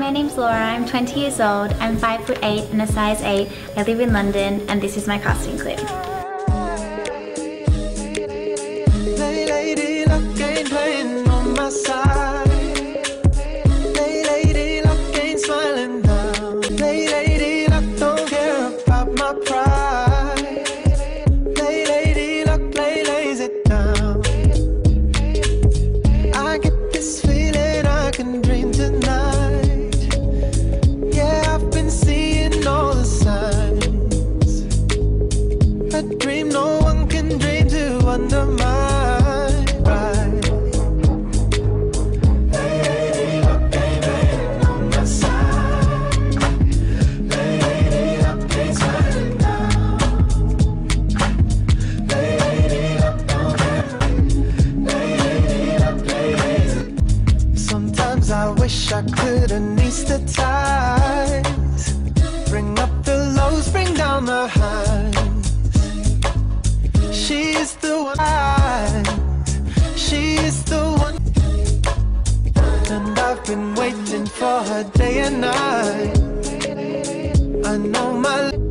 my name's Laura, I'm 20 years old, I'm 5'8" and a size 8, I live in London, and this is my casting clip. Lady luck ain't playing on my side. Lady luck ain't smiling down. Lady luck don't care about my pride. Lady luck lays it down. I get this feeling I can dream tonight. Yeah, I've been seeing all the signs. A dream no one can dream to undermine. I wish I could anesthetize, bring up the lows, bring down the highs. She's the one, she's the one, and I've been waiting for her day and night. I know my